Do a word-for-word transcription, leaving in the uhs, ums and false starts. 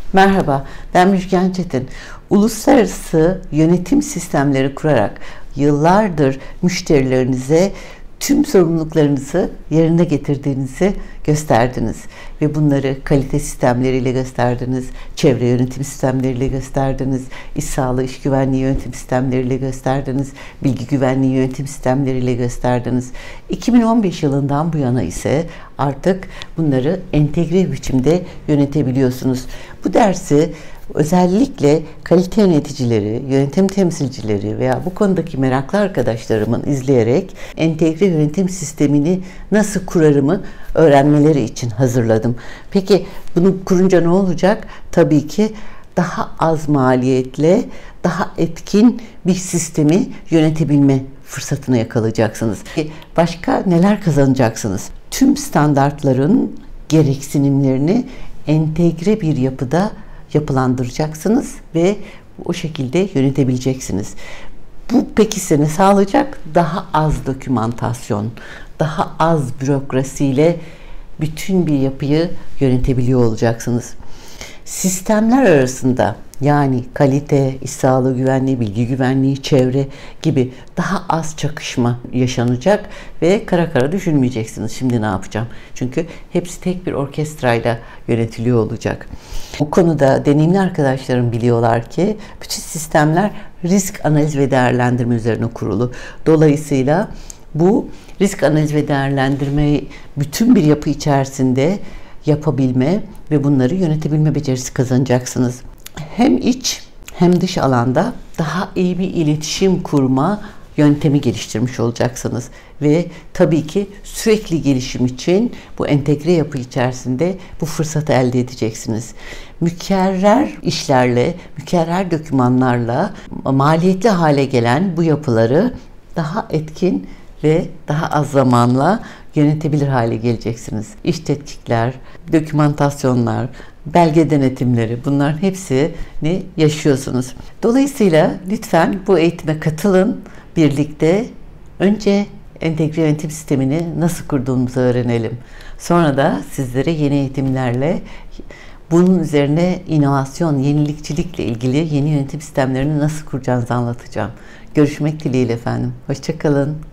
Merhaba, ben Müjgan Çetin. Uluslararası yönetim sistemleri kurarak yıllardır müşterilerinize tüm sorumluluklarınızı yerine getirdiğinizi gösterdiniz. Ve bunları kalite sistemleriyle gösterdiniz, çevre yönetim sistemleriyle gösterdiniz, iş sağlığı, iş güvenliği yönetim sistemleriyle gösterdiniz, bilgi güvenliği yönetim sistemleriyle gösterdiniz. iki bin on beş yılından bu yana ise artık bunları entegre biçimde yönetebiliyorsunuz. Bu dersi özellikle kalite yöneticileri, yönetim temsilcileri veya bu konudaki meraklı arkadaşlarımın izleyerek entegre yönetim sistemini nasıl kurarımı öğrenmeleri için hazırladım. Peki bunu kurunca ne olacak? Tabii ki daha az maliyetle, daha etkin bir sistemi yönetebilme fırsatını yakalayacaksınız. Başka neler kazanacaksınız? Tüm standartların gereksinimlerini entegre bir yapıda yapılandıracaksınız ve o şekilde yönetebileceksiniz. Bu peki size ne sağlayacak? Daha az dokümantasyon, daha az bürokrasiyle bütün bir yapıyı yönetebiliyor olacaksınız. Sistemler arasında yani kalite, iş sağlığı güvenliği, bilgi güvenliği, çevre gibi daha az çakışma yaşanacak ve kara kara düşünmeyeceksiniz. Şimdi ne yapacağım? Çünkü hepsi tek bir orkestrayla yönetiliyor olacak. Bu konuda deneyimli arkadaşlarım biliyorlar ki bütün sistemler risk analiz ve değerlendirme üzerine kurulu. Dolayısıyla bu risk analiz ve değerlendirmeyi bütün bir yapı içerisinde yapabilme ve bunları yönetebilme becerisi kazanacaksınız. Hem iç hem dış alanda daha iyi bir iletişim kurma yöntemi geliştirmiş olacaksınız. Ve tabii ki sürekli gelişim için bu entegre yapı içerisinde bu fırsatı elde edeceksiniz. Mükerrer işlerle, mükerrer dokümanlarla maliyetli hale gelen bu yapıları daha etkin ve daha az zamanla yönetebilir hale geleceksiniz. İş tetkikler, dokümantasyonlar, belge denetimleri, bunların hepsini yaşıyorsunuz. Dolayısıyla lütfen bu eğitime katılın. Birlikte önce entegre yönetim sistemini nasıl kurduğumuzu öğrenelim. Sonra da sizlere yeni eğitimlerle bunun üzerine inovasyon, yenilikçilikle ilgili yeni yönetim sistemlerini nasıl kuracağınızı anlatacağım. Görüşmek dileğiyle efendim. Hoşça kalın.